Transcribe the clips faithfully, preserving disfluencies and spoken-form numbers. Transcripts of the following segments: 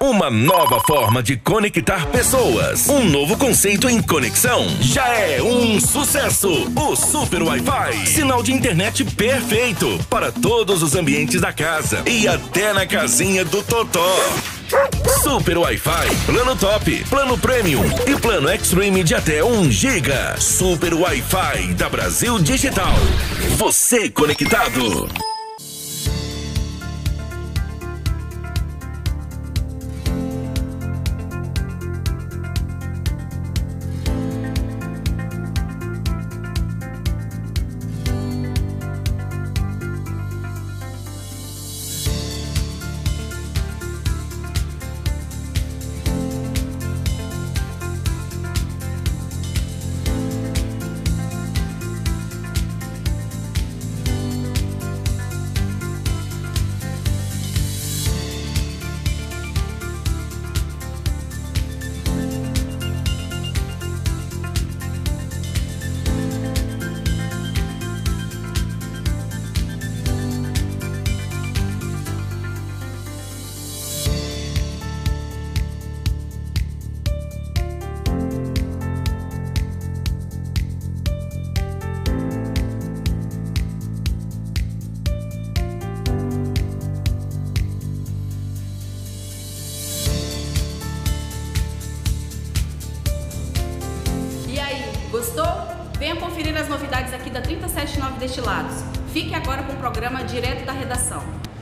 Uma nova forma de conectar pessoas. Um novo conceito em conexão. Já é um sucesso. O Super Wi-Fi. Sinal de internet perfeito para todos os ambientes da casa e até na casinha do Totó. Super Wi-Fi, plano top, plano premium e plano extreme de até um giga. Super Wi-Fi da Brasil Digital. Você conectado. Gostou? Venha conferir as novidades aqui da trinta e sete nove Destilados. Fique agora com o programa direto da redação.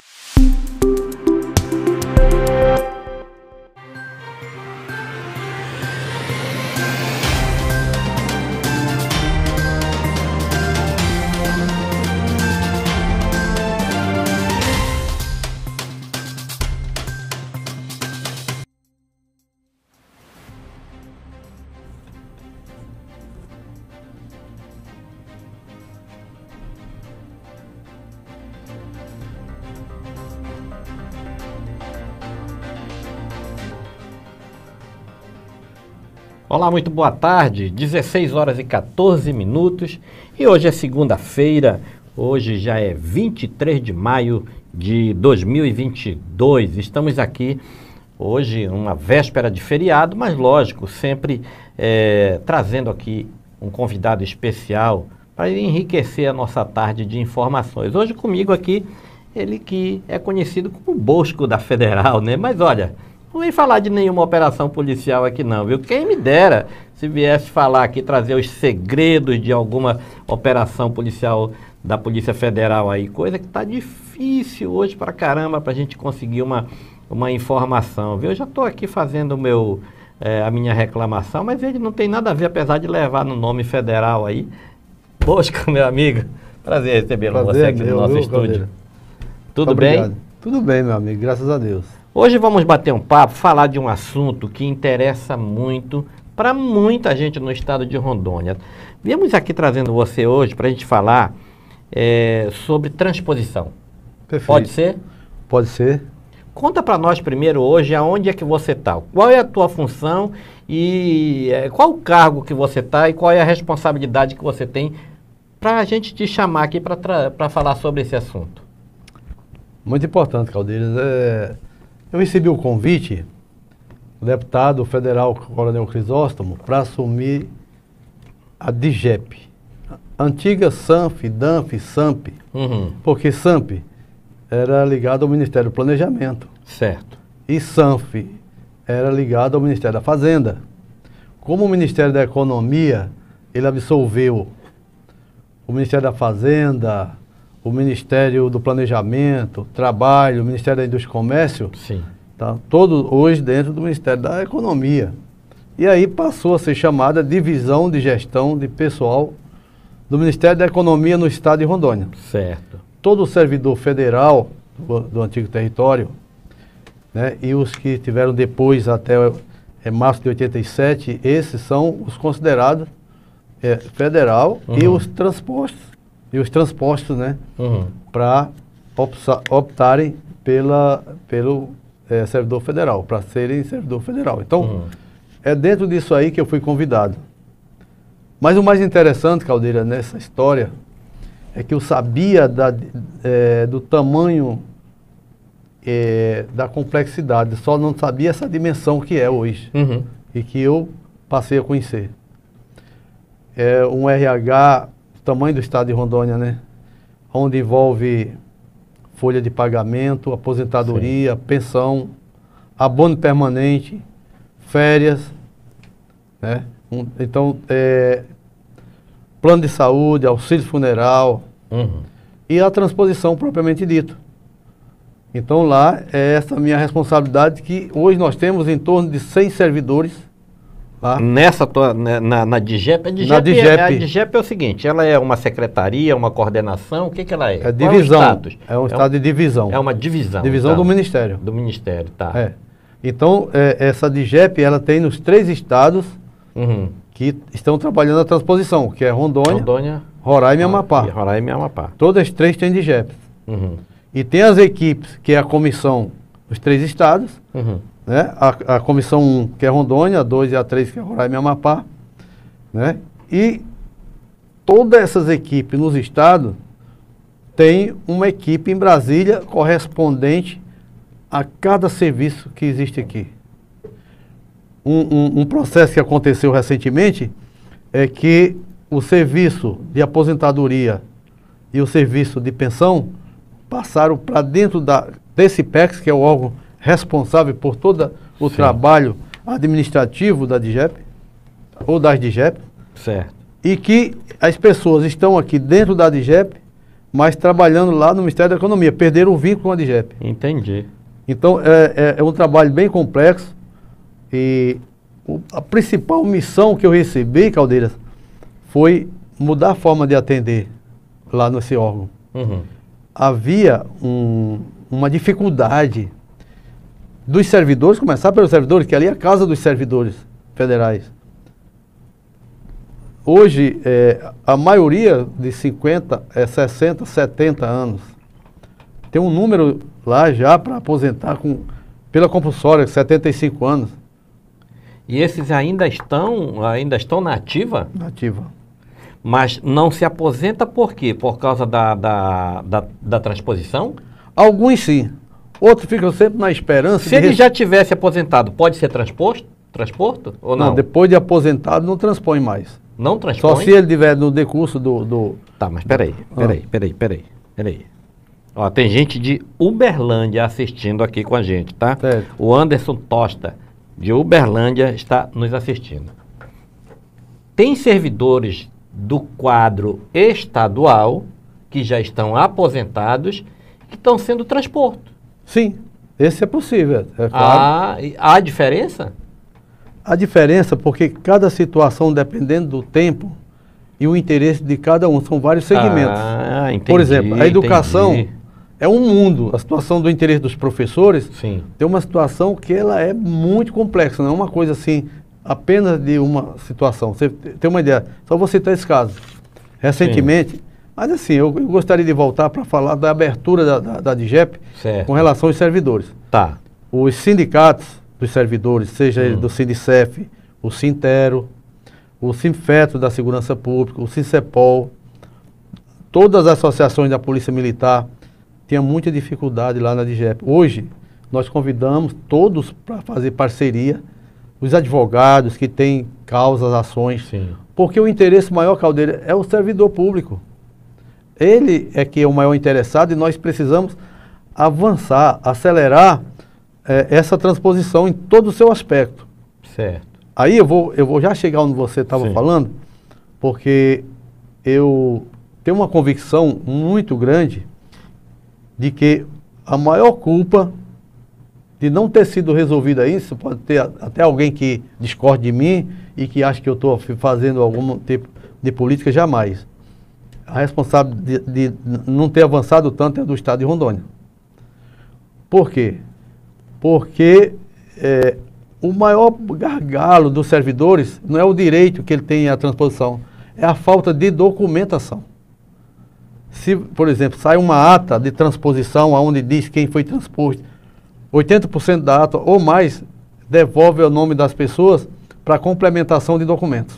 Olá, muito boa tarde, dezesseis horas e quatorze minutos e hoje é segunda-feira, hoje já é vinte e três de maio de dois mil e vinte e dois, estamos aqui hoje uma véspera de feriado, mas lógico, sempre é, trazendo aqui um convidado especial para enriquecer a nossa tarde de informações. Hoje comigo aqui, ele que é conhecido como Bosco da Federal, né? Mas olha, não vem falar de nenhuma operação policial aqui não, viu? Quem me dera se viesse falar aqui, trazer os segredos de alguma operação policial da Polícia Federal aí, coisa que tá difícil hoje pra caramba pra gente conseguir uma, uma informação, viu? Eu já tô aqui fazendo o meu, é, a minha reclamação, mas ele não tem nada a ver, apesar de levar no nome federal aí. Bosco, meu amigo, prazer recebê-lo você aqui no nosso estúdio. Tudo bem? Tudo bem, meu amigo, graças a Deus. Hoje vamos bater um papo, falar de um assunto que interessa muito para muita gente no estado de Rondônia. Viemos aqui trazendo você hoje para a gente falar é, sobre transposição. Perfeito. Pode ser? Pode ser. Conta para nós primeiro hoje aonde é que você está, qual é a tua função e é, qual o cargo que você está e qual é a responsabilidade que você tem para a gente te chamar aqui para falar sobre esse assunto. Muito importante, Caldeiras. É... Eu recebi o convite do deputado federal Coronel Crisóstomo para assumir a DIGEP, antiga SANF, DANF, SAMP, uhum. porque SAMP era ligado ao Ministério do Planejamento. Certo. E SANF era ligado ao Ministério da Fazenda. Como o Ministério da Economia, ele absolveu o Ministério da Fazenda, o Ministério do Planejamento, Trabalho, o Ministério da Indústria e Comércio, sim, tá todo hoje dentro do Ministério da Economia. E aí passou a ser chamada Divisão de Gestão de Pessoal do Ministério da Economia no Estado de Rondônia. Certo. Todo servidor federal do, do antigo território, né, e os que tiveram depois até é, março de oitenta e sete, esses são os considerados é, federal, uhum. e os transpostos. E os transpostos, né, uhum. para optarem pela, pelo é, servidor federal, para serem servidor federal. Então, uhum. é dentro disso aí que eu fui convidado. Mas o mais interessante, Caldeira, nessa história, é que eu sabia da, é, do tamanho é, da complexidade, só não sabia essa dimensão que é hoje, Uhum. e que eu passei a conhecer. É um R H, tamanho do estado de Rondônia, né? Onde envolve folha de pagamento, aposentadoria, pensão, abono permanente, férias, né? Um, então, é, plano de saúde, auxílio funeral, Uhum. e a transposição propriamente dito. Então lá é essa minha responsabilidade, que hoje nós temos em torno de cem servidores lá. Nessa tua, na, na, na DIGEP, a DIGEP, Na DIGEP. É, a DIGEP é o seguinte, ela é uma secretaria, uma coordenação, o que que ela é? É Qual divisão, é o status? é um estado de divisão. É uma divisão. Divisão então, do Ministério. Do Ministério, tá. É. Então, é, essa DIGEP, ela tem nos três estados Uhum. que estão trabalhando a transposição, que é Rondônia, Rondônia, Roraima e Amapá. E Roraima e Amapá. Todas as três têm DIGEP. Uhum. E tem as equipes, que é a comissão dos três estados, Uhum. né? A, a comissão um, que é Rondônia, a dois e a três, que é Roraima e Amapá, né? E todas essas equipes nos estados tem uma equipe em Brasília correspondente a cada serviço que existe aqui. Um, um, um processo que aconteceu recentemente é que o serviço de aposentadoria e o serviço de pensão passaram para dentro da, desse P E C, que é o órgão responsável por todo o Sim. trabalho administrativo da DIGEP, ou das DIGEP, Certo. e que as pessoas estão aqui dentro da DIGEP, mas trabalhando lá no Ministério da Economia, perderam o vínculo com a DIGEP. Entendi. Então, é, é, é um trabalho bem complexo, e o, a principal missão que eu recebi, Caldeiras, foi mudar a forma de atender lá nesse órgão. Uhum. Havia um, uma dificuldade dos servidores, começar pelos servidores, que ali é a casa dos servidores federais. Hoje, é, a maioria de cinquenta, é, sessenta, setenta anos. Tem um número lá já para aposentar com, pela compulsória, setenta e cinco anos. E esses ainda estão, ainda estão na ativa? Nativa. Mas não se aposenta por quê? Por causa da, da, da, da transposição? Alguns sim. Outros ficam sempre na esperança. Se de ele rece- já tivesse aposentado, pode ser transposto? Transporto? Ou não? Não, depois de aposentado não transpõe mais. Não transpõe? Só se ele estiver no decurso do... do Tá, mas peraí, Ah. peraí, peraí, peraí, peraí. Ó, tem gente de Uberlândia assistindo aqui com a gente, tá? Certo. O Anderson Tosta, de Uberlândia, está nos assistindo. Tem servidores do quadro estadual que já estão aposentados que estão sendo transpostos. Sim, esse é possível, é claro. Ah, e há diferença? A diferença, porque cada situação, dependendo do tempo e o interesse de cada um, são vários segmentos. Ah, entendi. Por exemplo, a educação entendi. é um mundo. A situação do interesse dos professores Sim. tem uma situação que ela é muito complexa, não é uma coisa assim, apenas de uma situação. Você tem uma ideia, só vou citar esse caso. Recentemente, mas assim, eu, eu gostaria de voltar para falar da abertura da, da, da DIGEP Certo. com relação aos servidores. Tá. Os sindicatos dos servidores, seja ele Hum. do Sindicef, o Sintero, o Sinfeto da Segurança Pública, o Sincepol, todas as associações da Polícia Militar tinham muita dificuldade lá na DIGEP. Hoje, nós convidamos todos para fazer parceria, os advogados que têm causas, ações, Sim. porque o interesse maior, Caldeira, é o servidor público. Ele é que é o maior interessado e nós precisamos avançar, acelerar eh, essa transposição em todo o seu aspecto. Certo. Aí eu vou, eu vou já chegar onde você estava Sim. falando, porque eu tenho uma convicção muito grande de que a maior culpa de não ter sido resolvida isso, pode ter a- até alguém que discorde de mim e que acha que eu estou fazendo algum tipo de política, jamais. A responsabilidade de, de não ter avançado tanto é do Estado de Rondônia. Por quê? Porque é, o maior gargalo dos servidores não é o direito que ele tem à transposição, é a falta de documentação. Se, por exemplo, sai uma ata de transposição onde diz quem foi transposto, oitenta por cento da ata ou mais devolve o nome das pessoas para complementação de documentos.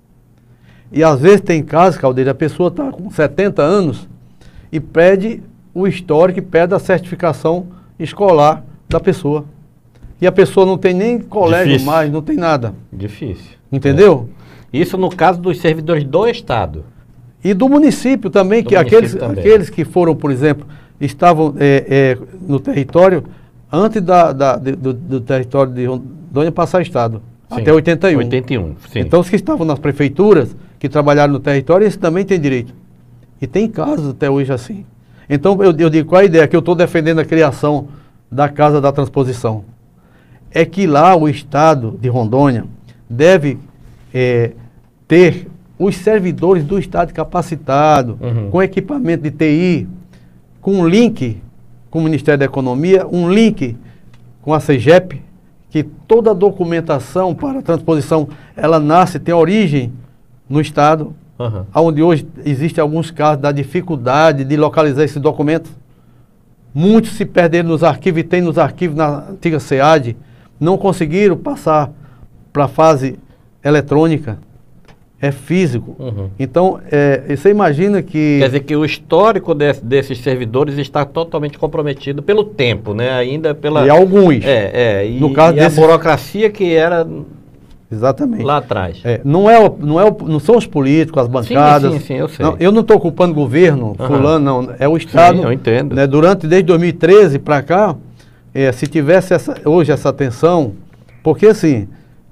E às vezes tem casos, Caldeira, a pessoa está com setenta anos e pede o histórico, pede a certificação escolar da pessoa. E a pessoa não tem nem colégio Difícil. mais, não tem nada. Difícil. Entendeu? É. Isso no caso dos servidores do Estado. E do município também, Do que município aqueles, também. aqueles que foram, por exemplo, estavam é, é, no território antes da, da- de- do, do território de Rondônia passar Estado, Sim. até oitenta e um. oitenta e um, sim. Então os que estavam nas prefeituras, que trabalharam no território, eles também têm direito. E tem casos até hoje assim. Então eu, eu digo, qual a ideia? Que eu estou defendendo a criação da Casa da Transposição. É que lá o Estado de Rondônia deve é, ter os servidores do Estado capacitados, Uhum. com equipamento de T I, com um link com o Ministério da Economia, um link com a SEGEP, que toda a documentação para a transposição, ela nasce, tem origem no Estado, Aham. onde hoje existem alguns casos da dificuldade de localizar esses documentos. Muitos se perderam nos arquivos, e tem nos arquivos na antiga SEAD, não conseguiram passar para a fase eletrônica, é físico. Uhum. Então, é, você imagina que... Quer dizer que o histórico desse- desses servidores está totalmente comprometido pelo tempo, né? Ainda pela... E alguns, É, é. E, No caso e desses- a burocracia que era exatamente. lá atrás. É, não, é, o- não, é o- não são os políticos, as bancadas. sim, sim, eu sei. Não, eu não estou culpando o governo, Aham. fulano, não. É o Estado. Sim, eu entendo. Né, durante, desde dois mil e treze para cá, é, se tivesse essa, hoje essa atenção, porque assim,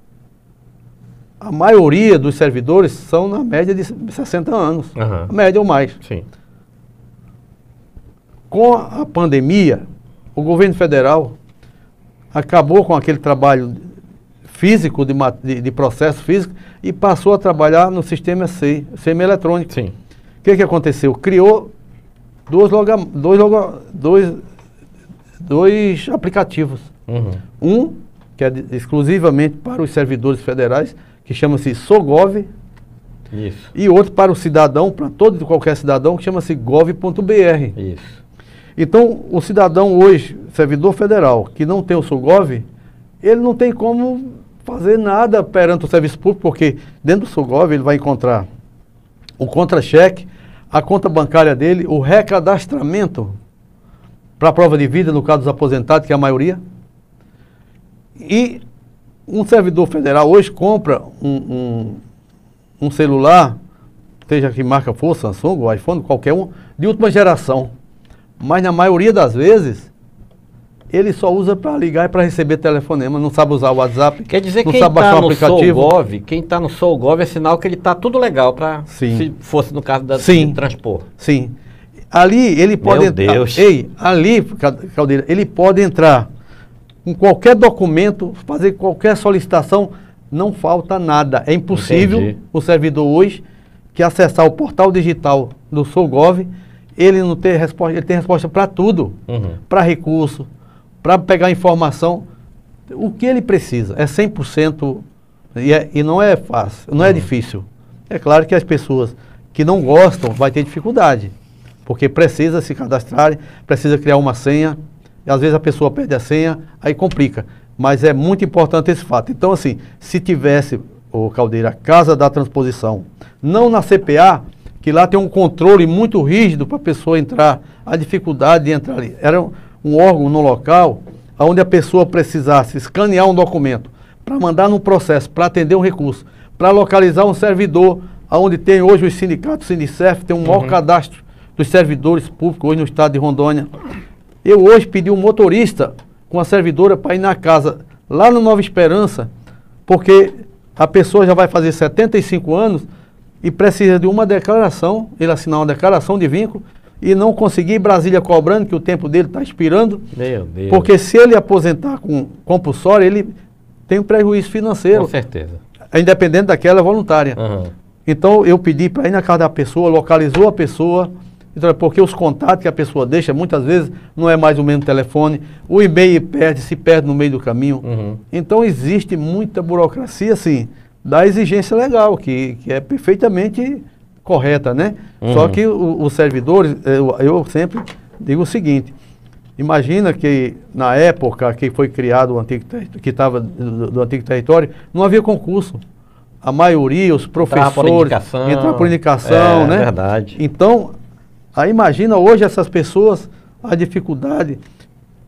a maioria dos servidores são na média de sessenta anos. Aham. A média ou mais. Sim. Com a pandemia, o governo federal acabou com aquele trabalho físico, de, ma- de, de processo físico, e passou a trabalhar no sistema S E I, semi-eletrônico. Sim. O que, que aconteceu? Criou dois, loga, dois, loga, dois, dois aplicativos. Uhum. Um, que é de- exclusivamente para os servidores federais, que chama-se Sogov, Isso. e outro para o cidadão, para todo e qualquer cidadão, que chama-se gov ponto b r. Isso. Então, o cidadão hoje, servidor federal, que não tem o Sogov, ele não tem como fazer nada perante o serviço público, porque dentro do Sogov ele vai encontrar o contra-cheque, a conta bancária dele, o recadastramento para a prova de vida, no caso dos aposentados, que é a maioria. E um servidor federal hoje compra um, um, um celular, seja que marca for, Samsung ou iPhone, qualquer um, de última geração. Mas na maioria das vezes, ele só usa para ligar e para receber telefonema, não sabe usar o WhatsApp, Quer dizer que não quem sabe baixar está um no aplicativo. SolGov, quem está no SolGov é sinal que ele está tudo legal para, Sim. se fosse no caso da Sim. de transpor. Sim. Ali ele pode Meu entrar. Deus. Ei, ali, Caldeira, ele pode entrar com qualquer documento, fazer qualquer solicitação, não falta nada. É impossível Entendi. o servidor hoje que acessar o portal digital do SolGov, ele não ter resposta, ele tem resposta para tudo, Uhum. para recurso, para pegar informação, o que ele precisa. É cem por cento e, é, e não é fácil, não é difícil. É claro que as pessoas que não gostam vai ter dificuldade, porque precisa se cadastrar, precisa criar uma senha, e às vezes a pessoa perde a senha, aí complica. Mas é muito importante esse fato. Então, assim, se tivesse, ô Caldeira, a Casa da Transposição, não na C P A, que lá tem um controle muito rígido para a pessoa entrar, a dificuldade de entrar ali. Era um, um órgão no local, onde a pessoa precisasse escanear um documento, para mandar num processo, para atender um recurso, para localizar um servidor, onde tem hoje os sindicatos, o Sindicef, tem um maior Uhum. cadastro dos servidores públicos hoje no estado de Rondônia. Eu hoje pedi um motorista com a servidora para ir na casa, lá no Nova Esperança, porque a pessoa já vai fazer setenta e cinco anos e precisa de uma declaração, ele assinar uma declaração de vínculo e não conseguir ir Brasília cobrando, que o tempo dele está expirando, Meu Deus. porque se ele aposentar com compulsório, ele tem um prejuízo financeiro, Com certeza. independente daquela voluntária. Uhum. Então eu pedi para ir na casa da pessoa, localizou a pessoa, então, porque os contatos que a pessoa deixa, muitas vezes, não é mais o mesmo telefone, o e-mail perde, se perde no meio do caminho. Uhum. Então existe muita burocracia, assim, da exigência legal, que, que é perfeitamente correta, né? Uhum. Só que o- os servidores, eu, eu sempre digo o seguinte, imagina que na época que foi criado o antigo terri- que estava do, do antigo território, não havia concurso. A maioria, os professores, Entrava por indicação. entrava por indicação, É, né? verdade. Então, aí imagina hoje essas pessoas, a dificuldade.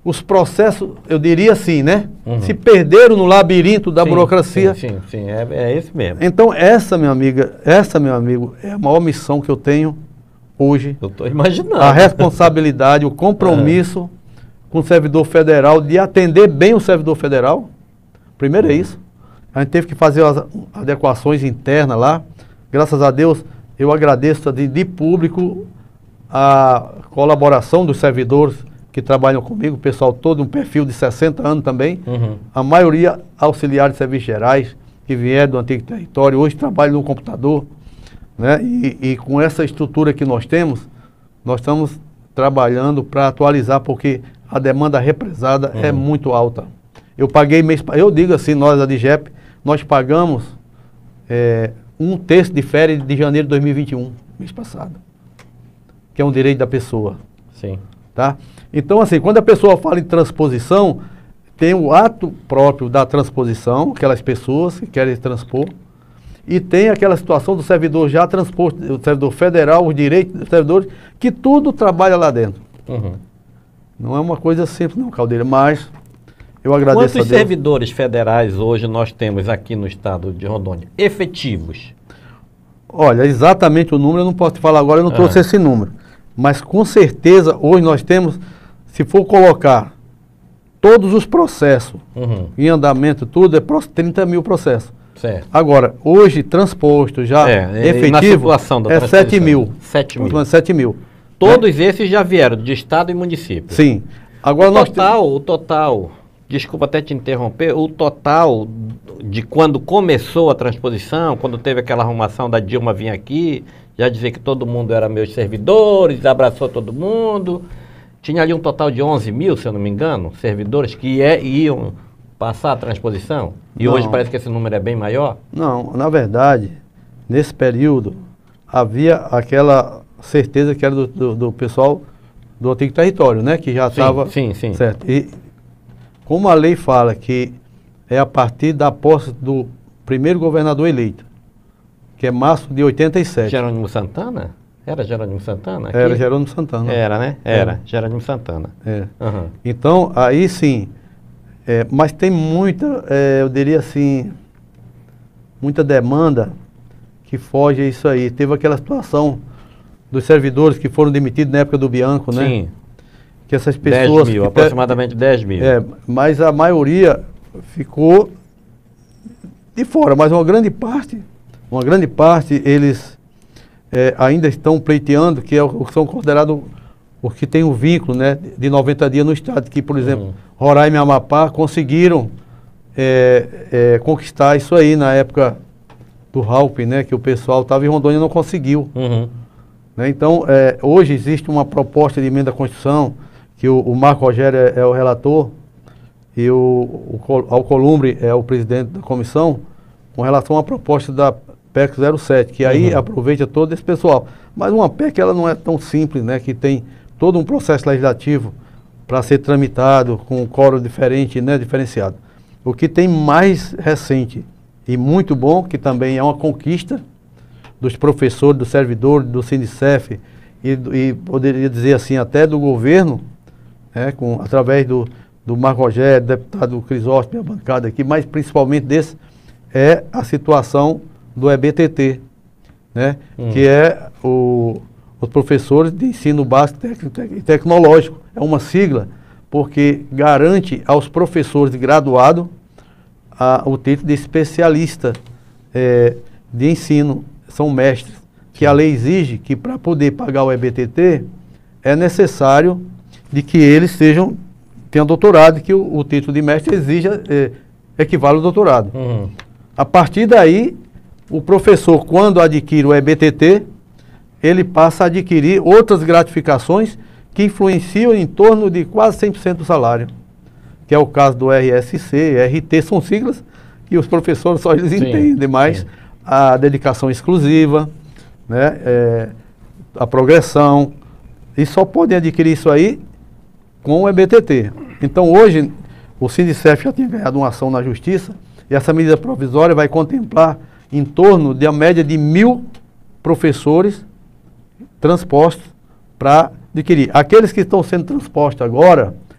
os processos, eu diria assim, né? Uhum. Se perderam no labirinto da Sim, burocracia. Sim, sim, sim. É, é esse mesmo. Então, essa, minha amiga, essa, meu amigo, é a maior missão que eu tenho hoje. Eu estou imaginando. A responsabilidade, o compromisso uhum. com o servidor federal, de atender bem o servidor federal. Primeiro é isso. A gente teve que fazer as adequações internas lá. Graças a Deus, eu agradeço de, de público a colaboração dos servidores que trabalham comigo, o pessoal todo, um perfil de sessenta anos também. Uhum. A maioria auxiliares de serviços gerais, que vieram do antigo território, hoje trabalham no computador. Né? E, e com essa estrutura que nós temos, nós estamos trabalhando para atualizar, porque a demanda represada uhum. é muito alta. Eu paguei mês, eu digo assim, nós, a DIGEP, nós pagamos é, um terço de férias de janeiro de dois mil e vinte e um, mês passado, que é um direito da pessoa. Sim. Tá? Então, assim, quando a pessoa fala em transposição, tem o ato próprio da transposição, aquelas pessoas que querem transpor, e tem aquela situação do servidor já transposto, o servidor federal, os direitos dos servidores, que tudo trabalha lá dentro. Uhum. Não é uma coisa simples não, Caldeira, mas eu agradeço Quantos a Deus. servidores federais hoje nós temos aqui no estado de Rondônia, efetivos? Olha, exatamente o número eu não posso te falar agora, eu não uhum. trouxe esse número. Mas com certeza hoje nós temos, se for colocar todos os processos uhum. em andamento, tudo, é trinta mil processos. Certo. Agora, hoje, transposto, já é, efetivo, é sete mil. sete mil. sete mil. Todos né? esses já vieram de estado e município. Sim. Agora o nós total, tem... o total, desculpa até te interromper, o total de quando começou a transposição, quando teve aquela arrumação da Dilma vir aqui, já dizer que todo mundo era meus servidores, abraçou todo mundo. Tinha ali um total de onze mil, se eu não me engano, servidores que é, iam passar a transposição. E não. Hoje parece que esse número é bem maior. Não, na verdade, nesse período, havia aquela certeza que era do, do, do pessoal do antigo território, né? Que já estava... Sim, sim, sim. Certo. E como a lei fala que é a partir da posse do primeiro governador eleito, que é março de oitenta e sete. Jerônimo Santana? Era Jerônimo Santana? Aqui? Era Jerônimo Santana. Era, né? Era, é. Jerônimo Santana. É. Uhum. Então, aí sim, é, mas tem muita, é, eu diria assim, muita demanda que foge a isso aí. Teve aquela situação dos servidores que foram demitidos na época do Bianco, né? Sim. Que essas pessoas... dez mil, que aproximadamente dez mil. É, mas a maioria ficou de fora, mas uma grande parte... Uma grande parte, eles é, ainda estão pleiteando, que é o que são considerados os que têm o vínculo, né, de noventa dias no estado, que, por exemplo, uhum. Roraima e Amapá conseguiram é, é, conquistar isso aí na época do Ralp, né, que o pessoal estava em Rondônia e não conseguiu. Uhum. Né, então, é, hoje existe uma proposta de emenda à Constituição, que o, o Marco Rogério é, é o relator, e o, o Alcolumbre é o presidente da comissão, com relação à proposta da P E C zero sete, que aí uhum. aproveita todo esse pessoal. Mas uma P E C ela não é tão simples, né? Que tem todo um processo legislativo para ser tramitado com um quórum diferente, né? Diferenciado. O que tem mais recente e muito bom, que também é uma conquista dos professores, dos servidores, do Sindicef e, e poderia dizer assim, até do governo, né? Com, através do, do Marco Rogério, deputado Crisóstomo, minha bancada aqui, mas principalmente desse, é a situação do E B T T, né? Hum. Que é o, os professores de ensino básico técnico e tecnológico. É uma sigla, porque garante aos professores de graduado a, o título de especialista é, de ensino, são mestres, que a lei exige que para poder pagar o E B T T é necessário de que eles sejam, tenham doutorado, que o, o título de mestre exija, é, equivale ao doutorado. Uhum. A partir daí, o professor, quando adquire o E B T T, ele passa a adquirir outras gratificações que influenciam em torno de quase cem por cento do salário, que é o caso do R S C, R T, são siglas que os professores só eles sim, entendem mais, sim. A dedicação exclusiva, né, é, a progressão, e só podem adquirir isso aí com o E B T T. Então hoje, o Sindicef já tinha ganhado uma ação na Justiça, e essa medida provisória vai contemplar em torno de a média de mil professores transpostos para adquirir. Aqueles que estão sendo transpostos agora,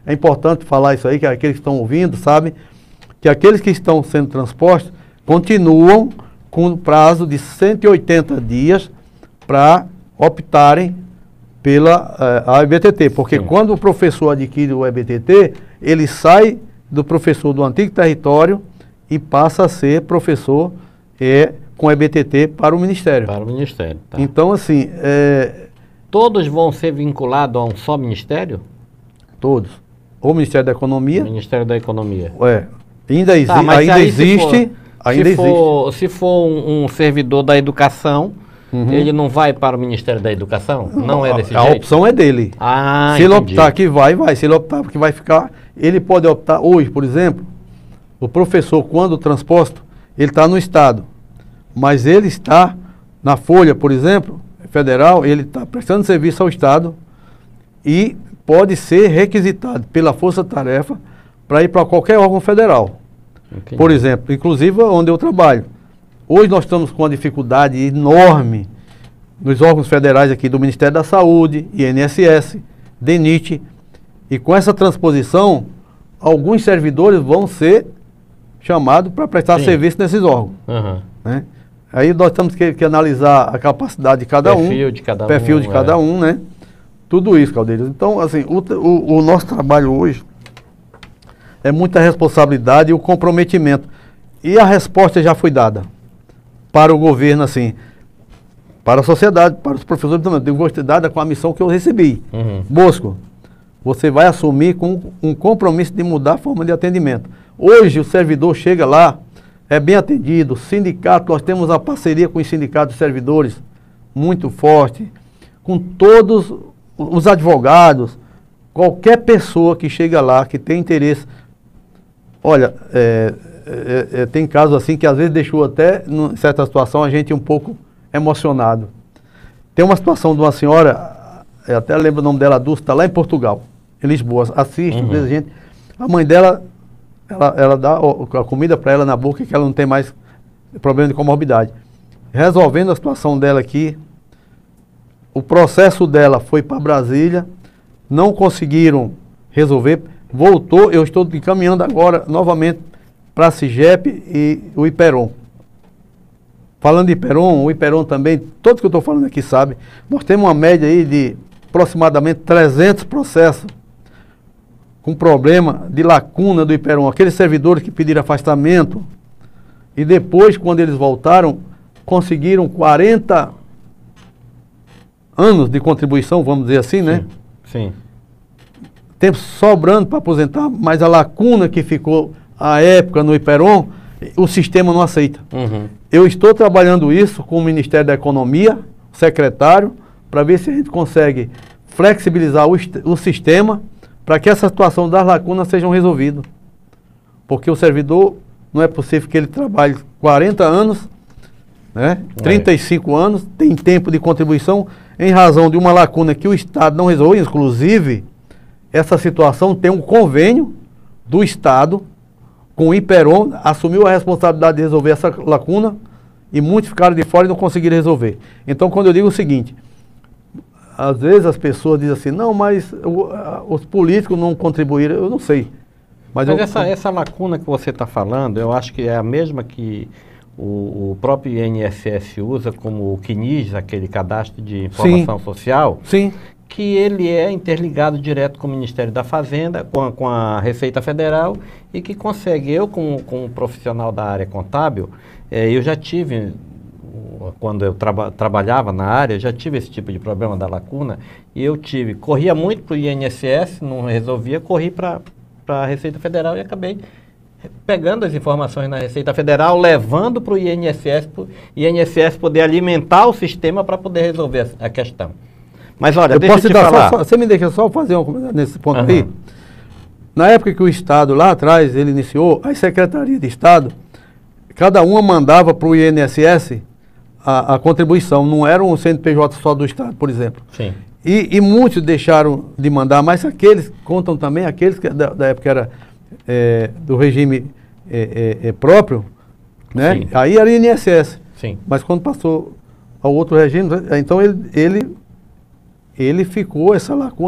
é importante falar isso aí, que aqueles que estão ouvindo sabem que aqueles que estão sendo transpostos continuam com prazo de cento e oitenta dias para optarem pela uh, a E B T T, porque Sim. quando o professor adquire o E B T T, ele sai do professor do antigo território e passa a ser professor é, com E B T T para o Ministério. Para o Ministério, tá. Então, assim... É, todos vão ser vinculados a um só Ministério? Todos. O Ministério da Economia... O Ministério da Economia. É, ainda, exi tá, ainda existe... Se for, ainda se for, existe. Se for um, um servidor da educação... Uhum. Ele não vai para o Ministério da Educação? Não, não é desse a, jeito? A opção é dele. Ah, Se ele entendi. optar que vai, vai. Se ele optar que vai ficar, ele pode optar hoje, por exemplo, o professor, quando transposto, ele está no Estado, mas ele está na folha, por exemplo, federal, ele está prestando serviço ao Estado e pode ser requisitado pela força-tarefa para ir para qualquer órgão federal. Entendi. Por exemplo, inclusive onde eu trabalho. Hoje nós estamos com uma dificuldade enorme nos órgãos federais aqui do Ministério da Saúde, I N S S, D N I T, e com essa transposição, alguns servidores vão ser chamados para prestar Sim. serviço nesses órgãos. Uhum. Né? Aí nós temos que, que analisar a capacidade de cada perfil um, perfil de cada perfil um, de cada é. um, né? Tudo isso, Caldeiros. Então, assim, o, o, o nosso trabalho hoje é muita responsabilidade e o comprometimento. E a resposta já foi dada para o governo, assim, para a sociedade, para os professores também. Eu gostei dada com a missão que eu recebi. Uhum. Bosco, você vai assumir com um compromisso de mudar a forma de atendimento. Hoje o servidor chega lá, é bem atendido, sindicato, nós temos a parceria com os sindicatos de servidores muito forte, com todos os advogados, qualquer pessoa que chega lá, que tem interesse. Olha, é, É, é, tem casos assim que às vezes deixou até, em certa situação, a gente um pouco emocionado. Tem uma situação de uma senhora, eu até lembro o nome dela, Dulce, está lá em Portugal, em Lisboa, assiste, uhum. às vezes a gente, a mãe dela, ela, ela dá a comida para ela na boca, que ela não tem mais problema de comorbidade. Resolvendo a situação dela aqui, o processo dela foi para Brasília, não conseguiram resolver, voltou, eu estou encaminhando agora novamente para a CIGEP e o IPERON. Falando de IPERON, o IPERON também, todos que eu estou falando aqui sabem, nós temos uma média aí de aproximadamente trezentos processos com problema de lacuna do IPERON. Aqueles servidores que pediram afastamento e depois, quando eles voltaram, conseguiram quarenta anos de contribuição, vamos dizer assim, né? Sim. Tempo sobrando para aposentar, mas a lacuna que ficou à época no IPERON, o sistema não aceita. Uhum. Eu estou trabalhando isso com o Ministério da Economia, secretário, para ver se a gente consegue flexibilizar o, o sistema para que essa situação das lacunas sejam resolvidas. Porque o servidor, não é possível que ele trabalhe quarenta anos, né, trinta e cinco é. anos, tem tempo de contribuição, em razão de uma lacuna que o Estado não resolveu. Inclusive, essa situação tem um convênio do Estado com o IPERON, assumiu a responsabilidade de resolver essa lacuna e muitos ficaram de fora e não conseguiram resolver. Então, quando eu digo o seguinte, às vezes as pessoas dizem assim, não, mas o, a, os políticos não contribuíram, eu não sei. Mas, mas eu, essa, essa lacuna que você está falando, eu acho que é a mesma que o, o próprio I N S S usa como o C N I S, aquele cadastro de informação sim, social. Sim. Que ele é interligado direto com o Ministério da Fazenda, com a, com a Receita Federal, e que consegue, eu como, como profissional da área contábil, eh, eu já tive, quando eu traba, trabalhava na área, já tive esse tipo de problema da lacuna, e eu tive, corria muito para o I N S S, não resolvia, corri para a Receita Federal e acabei pegando as informações na Receita Federal, levando para o I N S S, para o I N S S poder alimentar o sistema para poder resolver a, a questão. Mas olha, eu deixa posso eu te dar falar. Só, você me deixa só fazer um comentário nesse ponto uhum. aí? Na época que o Estado, lá atrás, ele iniciou, as secretarias de Estado, cada uma mandava para o I N S S a, a contribuição, não era um C N P J só do Estado, por exemplo. Sim. E, e muitos deixaram de mandar, mas aqueles, contam também aqueles que da, da época era é, do regime é, é, é próprio, né? Sim. Aí era I N S S. Sim. Mas quando passou ao outro regime, então ele... ele ele ficou essa lacuna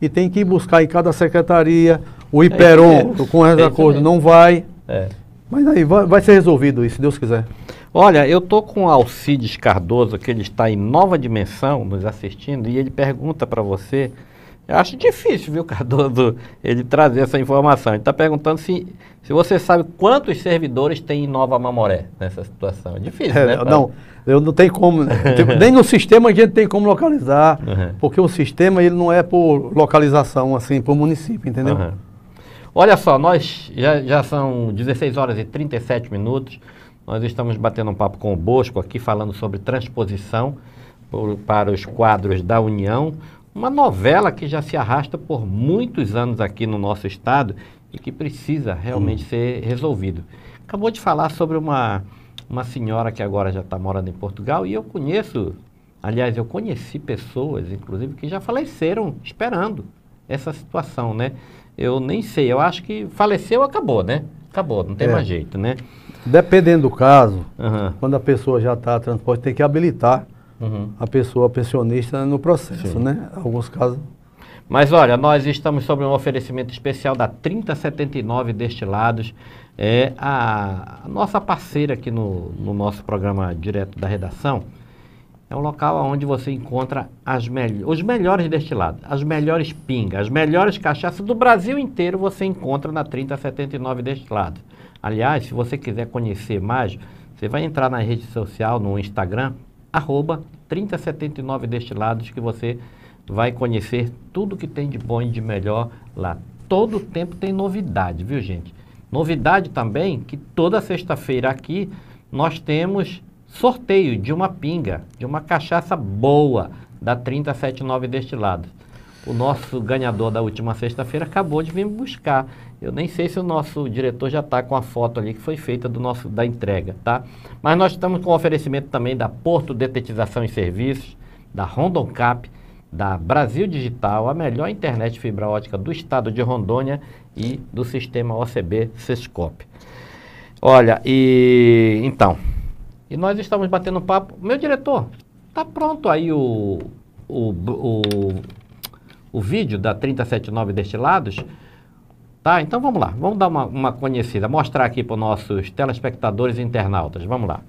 e tem que ir buscar em cada secretaria. O Iperon, É com esse é acordo, mesmo. não vai. É. Mas aí vai, vai ser resolvido isso, se Deus quiser. Olha, eu tô com o Alcides Cardoso, que ele está em Nova Dimensão, nos assistindo, e ele pergunta para você, eu acho difícil, viu, Cardoso, ele trazer essa informação. Ele está perguntando se, se você sabe quantos servidores tem em Nova Mamoré nessa situação. É difícil, É, né? Paulo? não, eu não tenho como, nem no sistema a gente tem como localizar, Uhum. porque o sistema ele não é por localização, assim, por município, entendeu? Uhum. Olha só, nós já, já são dezesseis horas e trinta e sete minutos, nós estamos batendo um papo com o Bosco aqui, falando sobre transposição por, para os quadros da União, uma novela que já se arrasta por muitos anos aqui no nosso estado e que precisa realmente hum. ser resolvido. Acabou de falar sobre uma, uma senhora que agora já está morando em Portugal e eu conheço, aliás, eu conheci pessoas, inclusive, que já faleceram esperando essa situação, né? Eu nem sei, eu acho que faleceu, acabou, né? Acabou, não tem É. mais jeito, né? Dependendo do caso, Uhum. quando a pessoa já está a transporte, tem que habilitar Uhum. a pessoa pensionista no processo, Sim. né? Alguns casos. Mas olha, nós estamos sobre um oferecimento especial da trinta setenta e nove Destilados, é a, a nossa parceira aqui no, no nosso programa direto da redação. É um local onde você encontra as mel- os melhores destilados, as melhores pingas, as melhores cachaças do Brasil inteiro você encontra na trinta setenta e nove Destilados. Aliás, se você quiser conhecer mais, você vai entrar na rede social, no Instagram, arroba trinta setenta e nove Destilados, que você vai conhecer tudo que tem de bom e de melhor lá. Todo tempo tem novidade, viu, gente? Novidade também que toda sexta-feira aqui nós temos sorteio de uma pinga, de uma cachaça boa da trinta setenta e nove Destilados. O nosso ganhador da última sexta-feira acabou de vir buscar. Eu nem sei se o nosso diretor já está com a foto ali que foi feita do nosso, da entrega, tá? Mas nós estamos com oferecimento também da Porto Detetização e Serviços, da Rondon Cap, da Brasil Digital, a melhor internet fibra ótica do estado de Rondônia e do sistema O C B Sescop. Olha, e então, e nós estamos batendo um papo. Meu diretor, tá pronto aí o, o, o, o vídeo da trinta setenta e nove Destilados? Tá, então vamos lá, vamos dar uma, uma conhecida, mostrar aqui para os nossos telespectadores e internautas, vamos lá.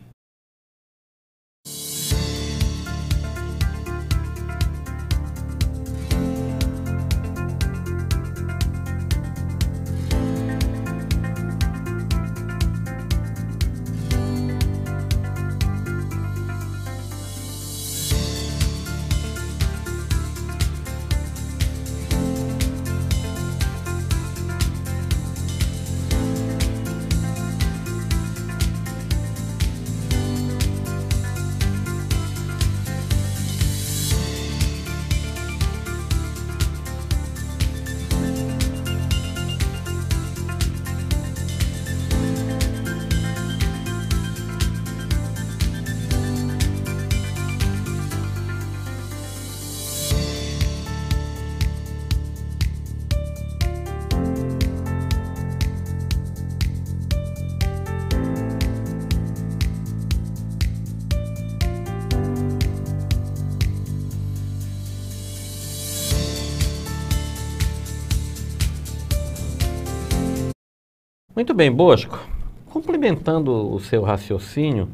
Muito bem, Bosco. Complementando o seu raciocínio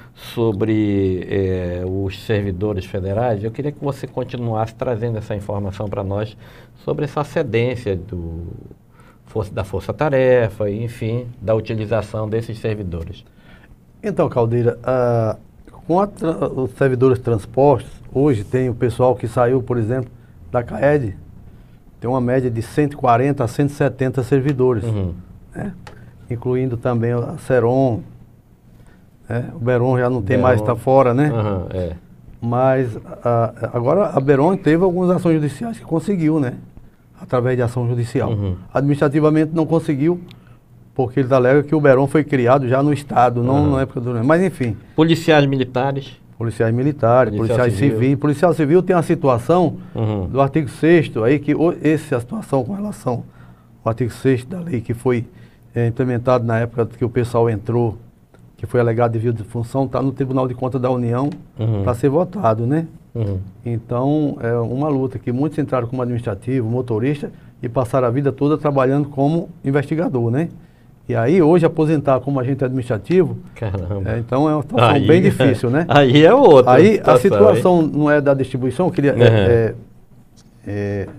sobre eh, os servidores federais, eu queria que você continuasse trazendo essa informação para nós sobre essa cedência do, força, da força-tarefa, enfim, da utilização desses servidores. Então, Caldeira, ah, com a tra- os servidores transpostos, hoje tem o pessoal que saiu, por exemplo, da CAED, tem uma média de cento e quarenta a cento e setenta servidores. Uhum. Né? Incluindo também a Seron, né? O Beron já não tem Beron. mais, está fora, né? Uhum, é. Mas a, agora a Beron teve algumas ações judiciais que conseguiu, né? Através de ação judicial. Uhum. Administrativamente não conseguiu, porque eles alegam que o Beron foi criado já no Estado, não Uhum. na época do... Mas enfim, Policiais militares. policiais militares, Policial policiais civil. civis. Policial civil tem a situação Uhum. do artigo sexto aí, que o- essa é a situação com relação ao artigo sexto da lei que foi é, implementado na época que o pessoal entrou, que foi alegado devido de função, está no Tribunal de Contas da União Uhum. para ser votado, né? Uhum. Então, é uma luta que muitos entraram como administrativo, motorista, e passaram a vida toda trabalhando como investigador, né? E aí, hoje, aposentar como agente administrativo, Caramba. é, então é uma situação Aí- bem difícil, né? Aí é outra Aí, situação, a situação não é da distribuição, eu queria Uhum. é, é,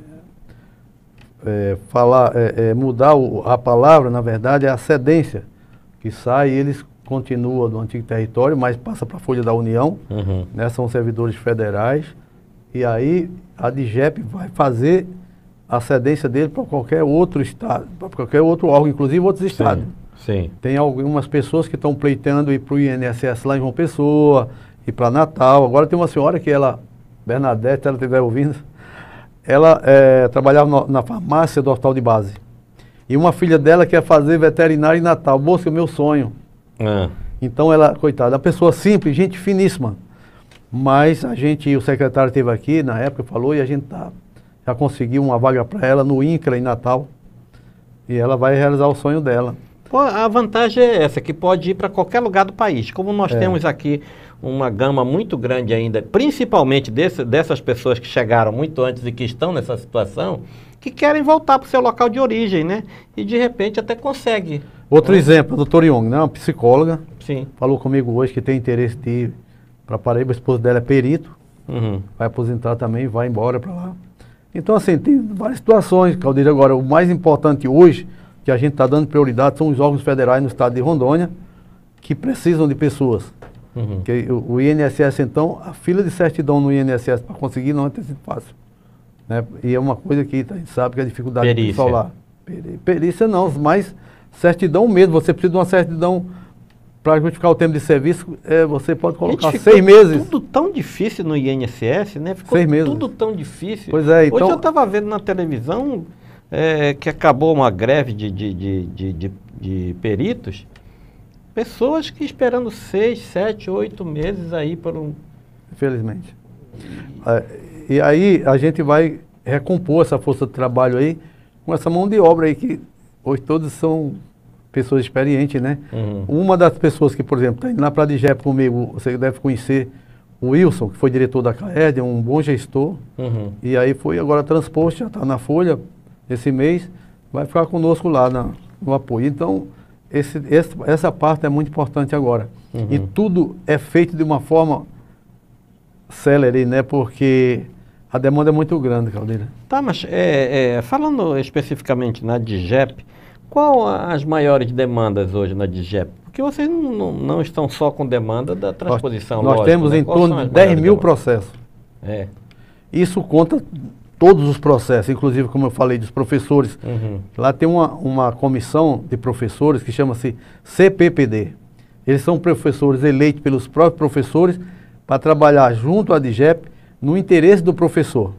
é, falar, é, é, mudar o- a palavra, na verdade, é a cedência, que sai e eles continuam do antigo território, mas passa para a Folha da União, Uhum. né, são servidores federais, e aí a DIGEP vai fazer a cedência dele para qualquer outro estado, para qualquer outro órgão, inclusive outros estados. Sim. Tem algumas pessoas que estão pleiteando ir para o I N S S lá em João Pessoa, ir para Natal. Agora tem uma senhora que ela, Bernadette, se ela estiver ouvindo, ela é, trabalhava no, na farmácia do hospital de base. E uma filha dela quer fazer veterinária em Natal. Moça, é meu sonho. Ah. Então ela, coitada, uma pessoa simples, gente finíssima. Mas a gente, o secretário esteve aqui na época, falou, e a gente tá, já conseguiu uma vaga para ela no INCRA em Natal. E ela vai realizar o sonho dela. Pô, a vantagem é essa, que pode ir para qualquer lugar do país. Como nós É. temos aqui uma gama muito grande ainda, principalmente desse, dessas pessoas que chegaram muito antes e que estão nessa situação, que querem voltar para o seu local de origem, né? E de repente até consegue. Outro né? exemplo, a doutora Young, né, uma psicóloga, Sim. falou comigo hoje que tem interesse de ir para Paraíba, a esposa dela é perito, Uhum. vai aposentar também, vai embora para lá. Então, assim, tem várias situações, Caldeira. Agora, o mais importante hoje, que a gente está dando prioridade, são os órgãos federais no estado de Rondônia, que precisam de pessoas. Uhum. Que o, o I N S S, então, a fila de certidão no I N S S para conseguir não tem sido fácil. Né? E é uma coisa que a gente sabe que é a dificuldade do Perícia. pessoal lá. Peri- Perícia não, mas certidão mesmo. Você precisa de uma certidão para justificar o tempo de serviço, é, você pode colocar Gente, ficou seis meses. tudo tão difícil no I N S S, né? Ficou Seis meses. tudo tão difícil. Pois é, então- Hoje eu estava vendo na televisão é, que acabou uma greve de, de, de, de, de- de peritos. Pessoas que esperando seis, sete, oito meses aí por um... Infelizmente. É, e aí a gente vai recompor essa força de trabalho aí com essa mão de obra aí que hoje todos são pessoas experientes, né? Uhum. Uma das pessoas que, por exemplo, está indo lá para a DIGEP comigo, você deve conhecer o Wilson, que foi diretor da CAERD, um bom gestor, Uhum. e aí foi agora transposto, já está na Folha esse mês, vai ficar conosco lá na, no apoio. Então, esse, esse, essa parte é muito importante agora. Uhum. E tudo é feito de uma forma célere, né? Porque a demanda é muito grande, Caldeira. Tá, mas é, é, falando especificamente na DIGEP, qual as maiores demandas hoje na DIGEP? Porque vocês não, não, não estão só com demanda da transposição, Nós, nós lógico, temos né? em Quais torno são de as dez maiores mil demandas? processos. É. Isso conta todos os processos, inclusive, como eu falei, dos professores. Uhum. Lá tem uma, uma comissão de professores que chama-se C P P D. Eles são professores eleitos pelos próprios professores para trabalhar junto à DIGEP no interesse do professor.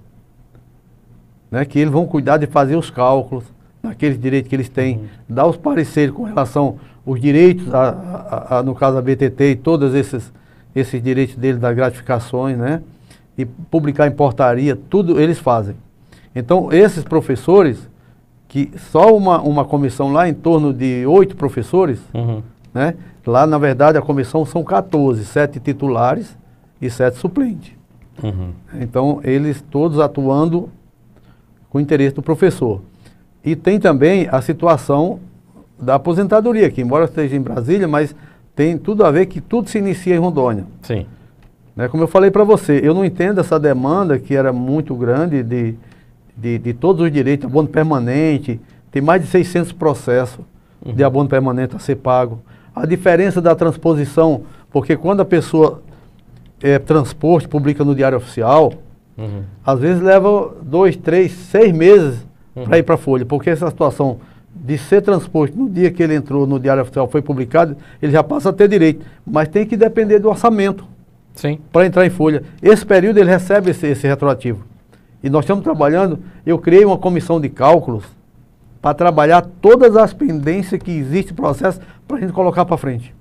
Né? Que eles vão cuidar de fazer os cálculos, naqueles direitos que eles têm, Uhum. dar os pareceres com relação aos direitos, a, a, a, no caso a B T T e todos esses, esses direitos deles, das gratificações, né? E publicar em portaria, tudo eles fazem. Então, esses professores, que só uma, uma comissão lá em torno de oito professores, Uhum. né? Lá, na verdade, a comissão são quatorze, sete titulares e sete suplentes. Uhum. Então, eles todos atuando com o interesse do professor. E tem também a situação da aposentadoria, que embora esteja em Brasília, mas tem tudo a ver que tudo se inicia em Rondônia. Sim. Né? Como eu falei para você, eu não entendo essa demanda que era muito grande de, de, de todos os direitos, abono permanente, tem mais de seiscentos processos Uhum. de abono permanente a ser pago. A diferença da transposição, porque quando a pessoa é transporte, publica no Diário Oficial, Uhum. às vezes leva dois, três, seis meses Uhum. para ir para a Folha, porque essa situação de ser transposto no dia que ele entrou no Diário Oficial, foi publicado, ele já passa a ter direito, mas tem que depender do orçamento Sim. para entrar em folha. Esse período ele recebe esse, esse retroativo. E nós estamos trabalhando, eu criei uma comissão de cálculos para trabalhar todas as pendências que existem no processo para a gente colocar para frente.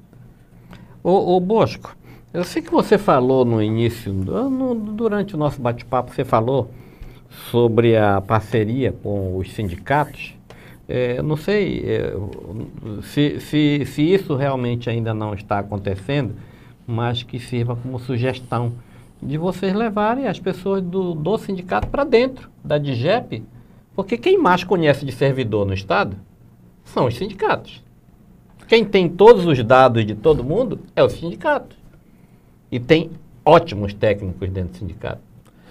Ô, ô Bosco, eu sei que você falou no início, do- no- durante o nosso bate-papo, você falou sobre a parceria com os sindicatos. É, eu não sei é, se, se, se isso realmente ainda não está acontecendo, mas que sirva como sugestão de vocês levarem as pessoas do, do sindicato para dentro da DIGEP, porque quem mais conhece de servidor no Estado são os sindicatos. Quem tem todos os dados de todo mundo é o sindicato. E tem ótimos técnicos dentro do sindicato.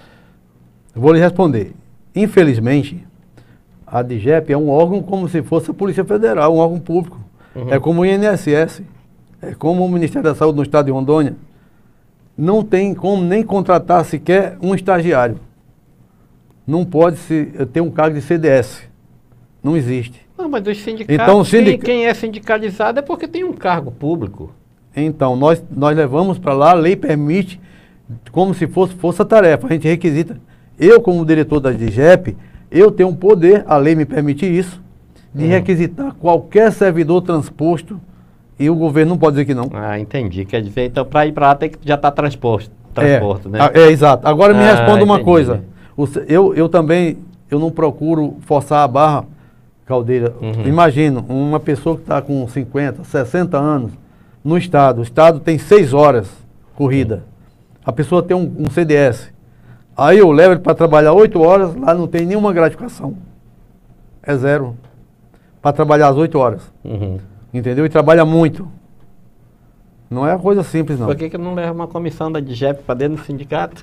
Eu vou lhe responder. Infelizmente, a DIGEP é um órgão como se fosse a Polícia Federal, um órgão público. Uhum. É como o I N S S, é como o Ministério da Saúde no Estado de Rondônia. Não tem como nem contratar sequer um estagiário. Não pode se, ter um cargo de C D S. Não existe. Não, mas os sindicatos, então, sindic... quem, quem é sindicalizado é porque tem um cargo público. Então, nós, nós levamos para lá, a lei permite, como se fosse força-tarefa, a gente requisita. Eu, como diretor da DIGEP, eu tenho um poder, a lei me permite isso, de uhum. requisitar qualquer servidor transposto e o governo não pode dizer que não. Ah, entendi. Quer dizer, então, para ir para lá tem que já estar tá transposto, transposto, é, né? É, exato. Agora me ah, responda uma entendi. coisa. Eu, eu também, eu não procuro forçar a barra, Caldeira. Uhum. Imagina, uma pessoa que está com cinquenta, sessenta anos no Estado. O Estado tem seis horas corrida. Sim. A pessoa tem um, um C D S. Aí eu levo ele para trabalhar oito horas, lá não tem nenhuma gratificação. É zero. Para trabalhar as oito horas. Uhum. Entendeu? E trabalha muito. Não é coisa simples, não. Por que que não leva uma comissão da DIGEP para dentro do sindicato?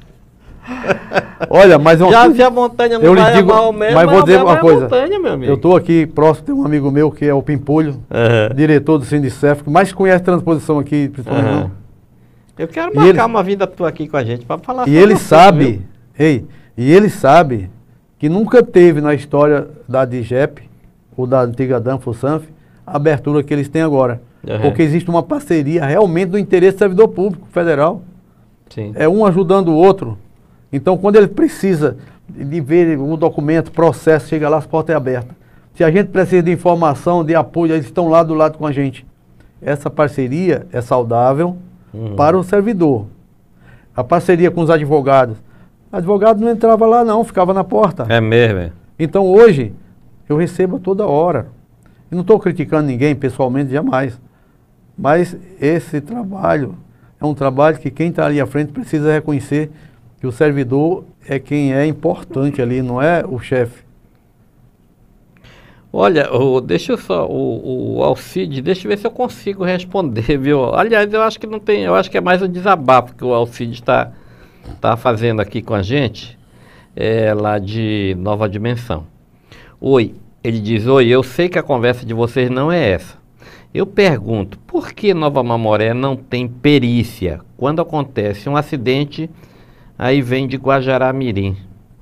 Olha, mas... É Já se a montanha não eu vai digo, amar o mesmo, mas vou dizer uma coisa. Montanha, meu amigo. Eu estou aqui próximo, tem um amigo meu que é o Pimpolho, uhum. diretor do Sindicef, que mais conhece transposição aqui, principalmente. Uhum. Eu quero marcar ele, uma vinda tua aqui com a gente para falar sobre E ele você, sabe, viu? ei, e ele sabe que nunca teve na história da DIGEP, ou da antiga Danfosanf, a abertura que eles têm agora. Uhum. Porque existe uma parceria realmente do interesse do servidor público federal. Sim. É um ajudando o outro. Então, quando ele precisa de ver o documento, processo, chega lá, as portas é abertas. Se a gente precisa de informação, de apoio, eles estão lá do lado com a gente. Essa parceria é saudável uhum. para o servidor. A parceria com os advogados. O advogado não entrava lá não, ficava na porta. É mesmo, é. Então, hoje, eu recebo toda hora. Eu não estou criticando ninguém pessoalmente, jamais. Mas esse trabalho é um trabalho que quem está ali à frente precisa reconhecer que o servidor é quem é importante ali, não é o chefe. Olha, o, deixa eu só, o, o Alcide, deixa eu ver se eu consigo responder, viu? Aliás, eu acho que não tem, eu acho que é mais um desabafo que o Alcide está tá fazendo aqui com a gente, é, lá de Nova Dimensão. Oi, ele diz, oi, eu sei que a conversa de vocês não é essa. Eu pergunto, por que Nova Mamoré não tem perícia quando acontece um acidente, aí vem de Guajará-Mirim?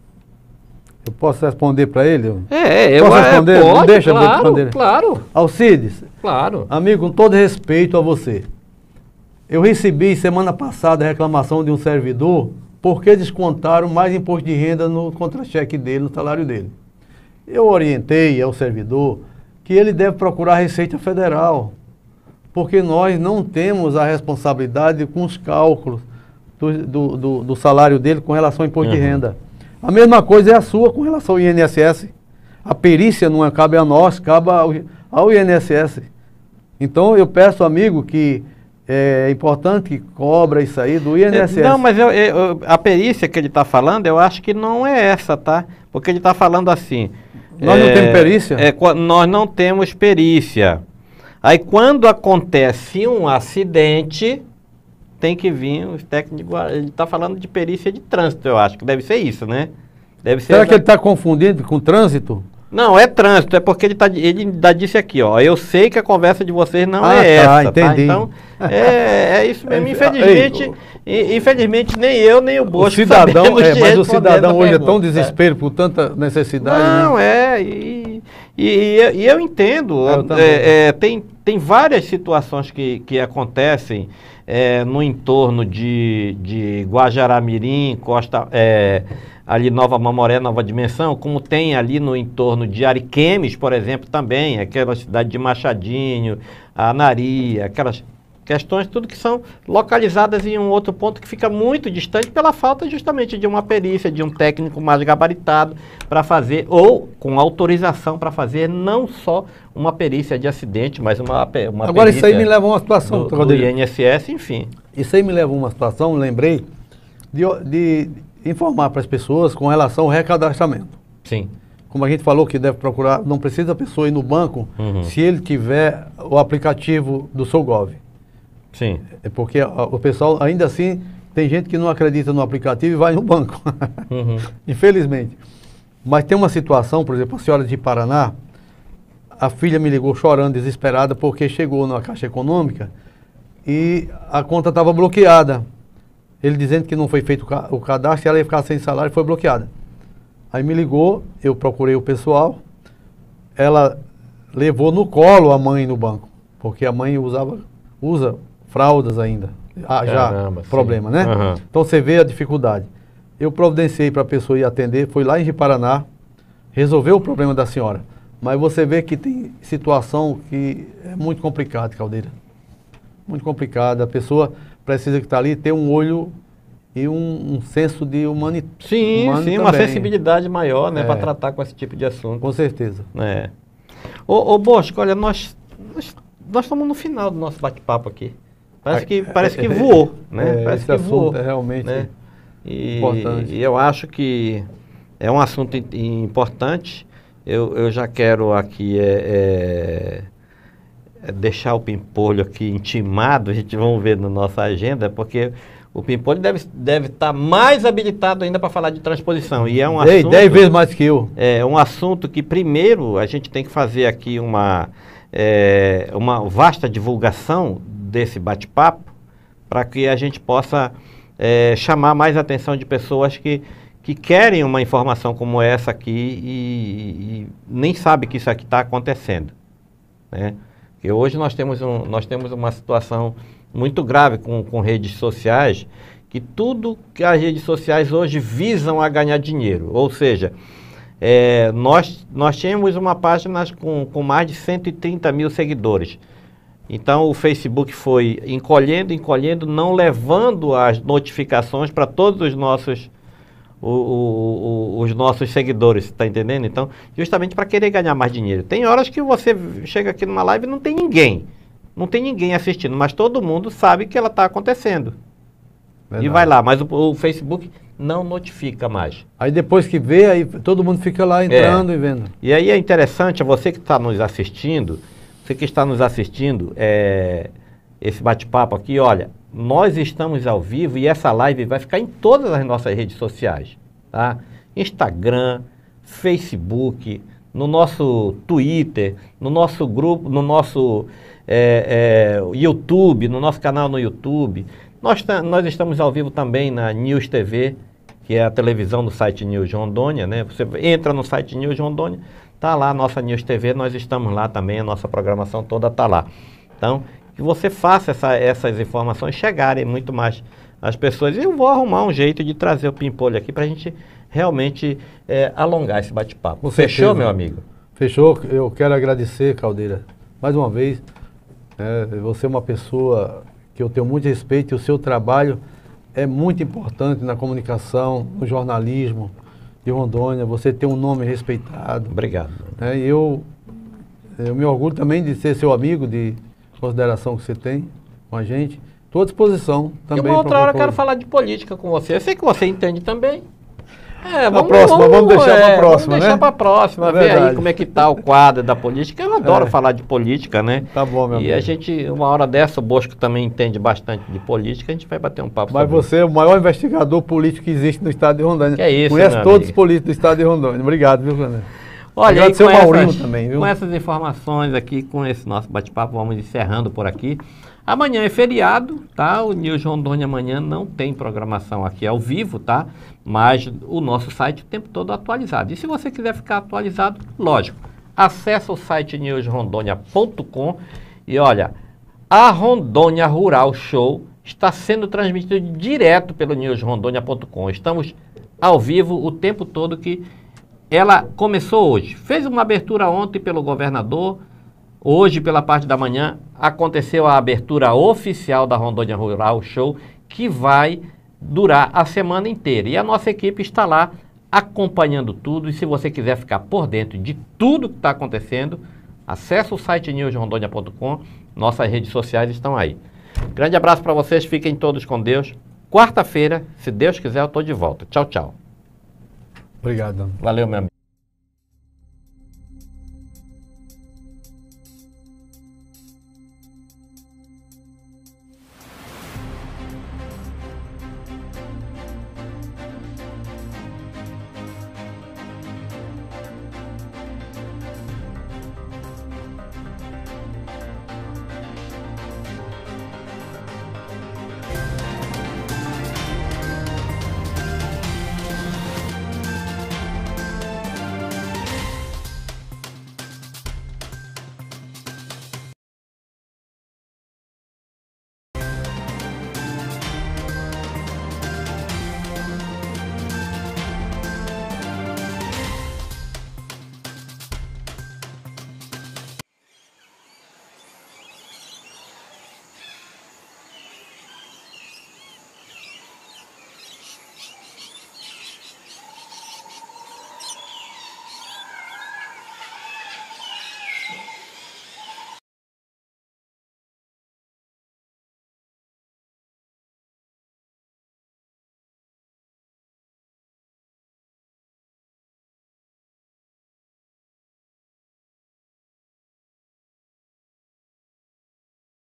Eu posso responder para ele? É, eu posso responder? É, pode, não deixa claro, eu responder. Claro. Alcides, claro. Amigo, com todo respeito a você, eu recebi semana passada a reclamação de um servidor porque descontaram mais imposto de renda no contra-cheque dele, no salário dele. Eu orientei ao servidor que ele deve procurar a Receita Federal, porque nós não temos a responsabilidade com os cálculos do, do, do, do salário dele com relação ao imposto uhum. de renda. A mesma coisa é a sua com relação ao I N S S. A perícia não cabe a nós, cabe ao, ao I N S S. Então eu peço, amigo, que é importante que cobra isso aí do I N S S. Não, mas eu, eu, a perícia que ele está falando, eu acho que não é essa, tá? Porque ele está falando assim... Nós é, não temos perícia? É, nós não temos perícia. Aí quando acontece um acidente, tem que vir os técnicos. Ele está falando de perícia de trânsito, eu acho que deve ser isso, né? Deve ser. Será que ele está confundindo com trânsito? Não, é trânsito, é porque ele, tá, ele ainda disse aqui, ó. Eu sei que a conversa de vocês não ah, é tá, essa. Entendi. Tá? Então, é, é isso mesmo. Infelizmente, Ei, infelizmente, nem eu, nem o Bocho. O cidadão, é, mas o cidadão hoje pergunta, é tão desespero é. por tanta necessidade. Não, né? é. E, e, e eu entendo. Eu é, é, tem, tem várias situações que, que acontecem é, no entorno de, de Guajará-Mirim, Costa. É, ali Nova Mamoré, Nova Dimensão, como tem ali no entorno de Ariquemes, por exemplo, também, aquela cidade de Machadinho, Anari, aquelas questões, tudo que são localizadas em um outro ponto que fica muito distante pela falta justamente de uma perícia, de um técnico mais gabaritado para fazer, ou com autorização para fazer, não só uma perícia de acidente, mas uma, uma Agora isso aí me leva a uma situação, do, do I N S S, enfim. Isso aí me leva a uma situação, lembrei, de, de informar para as pessoas com relação ao recadastramento. Sim. Como a gente falou que deve procurar, não precisa a pessoa ir no banco Uhum. se ele tiver o aplicativo do SouGov. Sim. É porque a, o pessoal, ainda assim, tem gente que não acredita no aplicativo e vai no banco. Uhum. Infelizmente. Mas tem uma situação, por exemplo, a senhora de Paraná, a filha me ligou chorando, desesperada, porque chegou na Caixa Econômica e a conta estava bloqueada. Ele dizendo que não foi feito o, ca o cadastro e ela ia ficar sem salário e foi bloqueada. Aí me ligou, eu procurei o pessoal, ela levou no colo a mãe no banco, porque a mãe usava, usa fraldas ainda. Ah, já, Caramba, problema, sim. né? Uhum. Então você vê a dificuldade. Eu providenciei para a pessoa ir atender, foi lá em Ji-Paraná, resolveu o problema da senhora. Mas você vê que tem situação que é muito complicada, Caldeira. Muito complicada. A pessoa precisa que está ali ter um olho e um, um senso de humani Sim, humano sim, uma também. sensibilidade maior, né, É. para tratar com esse tipo de assunto. Com certeza. É. Ô, ô Bosco, olha, nós, nós, nós estamos no final do nosso bate-papo aqui. Parece que, parece que voou, né? É, parece esse que assunto voou. é realmente né? E, importante. e eu acho que é um assunto in- importante. Eu, eu já quero aqui é, é, é deixar o Pimpolho aqui intimado, a gente vamos ver na nossa agenda, porque o Pimpolho deve estar deve tá mais habilitado ainda para falar de transposição. E é um Dez, assunto... dez vezes mais que eu. É um assunto que, primeiro, a gente tem que fazer aqui uma, é, uma vasta divulgação desse bate-papo para que a gente possa é, chamar mais a atenção de pessoas que, que querem uma informação como essa aqui e, e nem sabem que isso aqui está acontecendo. Né? Porque hoje nós temos, um, nós temos uma situação muito grave com, com redes sociais, que tudo que as redes sociais hoje visam a ganhar dinheiro. Ou seja, é, nós, nós tínhamos uma página com, com mais de cento e trinta mil seguidores. Então o Facebook foi encolhendo, encolhendo, não levando as notificações para todos os nossos, o, o, o, os nossos seguidores, está entendendo? Então, justamente para querer ganhar mais dinheiro. Tem horas que você chega aqui numa live e não tem ninguém. Não tem ninguém assistindo, mas todo mundo sabe que ela está acontecendo. Verdade. E vai lá, mas o, o Facebook não notifica mais. Aí depois que vê, aí todo mundo fica lá entrando É. e vendo. E aí é interessante, você que está nos assistindo, você que está nos assistindo, é, esse bate-papo aqui, olha, nós estamos ao vivo e essa live vai ficar em todas as nossas redes sociais, tá? Instagram, Facebook, no nosso Twitter, no nosso grupo, no nosso é, é, YouTube, no nosso canal no YouTube. Nós, nós estamos ao vivo também na News T V, que é a televisão do site News Rondônia, né? Você entra no site News Rondônia, tá lá a nossa News T V, nós estamos lá também, a nossa programação toda tá lá. Então, que você faça essa, essas informações chegarem muito mais às pessoas. E eu vou arrumar um jeito de trazer o Pimpolho aqui para a gente realmente é, alongar esse bate-papo. Com Fechou, certeza. meu amigo? Fechou. Eu quero agradecer, Caldeira, mais uma vez. É, você é uma pessoa que eu tenho muito respeito e o seu trabalho é muito importante na comunicação, no jornalismo de Rondônia. Você tem um nome respeitado. Obrigado. É, e eu, eu me orgulho também de ser seu amigo, de consideração que você tem com a gente. Estou à disposição também. E uma outra hora eu quero falar. falar de política com você. Eu sei que você entende também. É, Na próxima, vamos deixar pra próxima, Vamos deixar né? para próxima, É ver aí verdade. como é que tá o quadro da política. Eu adoro É. falar de política, né? Tá bom, meu E amigo. a gente, uma hora dessa, o Bosco também entende bastante de política, a gente vai bater um papo Mas sobre você é o maior investigador político que existe no estado de Rondônia. Que é isso, Conhece meu todos amigo. os políticos do estado de Rondônia. Obrigado, viu, Fernando? Olha, aí Agradecer com, o Maurinho essas, também, viu? com essas informações aqui, com esse nosso bate-papo, vamos encerrando por aqui. Amanhã é feriado, tá? O News Rondônia amanhã não tem programação aqui ao vivo, tá? Mas o nosso site o tempo todo atualizado. E se você quiser ficar atualizado, lógico, acessa o site news rondônia ponto com e olha, a Rondônia Rural Show está sendo transmitido direto pelo news rondônia ponto com. Estamos ao vivo o tempo todo que ela começou hoje. Fez uma abertura ontem pelo governador. Hoje, pela parte da manhã, aconteceu a abertura oficial da Rondônia Rural Show, que vai durar a semana inteira. E a nossa equipe está lá acompanhando tudo. E se você quiser ficar por dentro de tudo que está acontecendo, acesse o site news rondônia ponto com. Nossas redes sociais estão aí. Grande abraço para vocês, fiquem todos com Deus. Quarta-feira, se Deus quiser, eu estou de volta. Tchau, tchau. Obrigado. Valeu, meu amigo.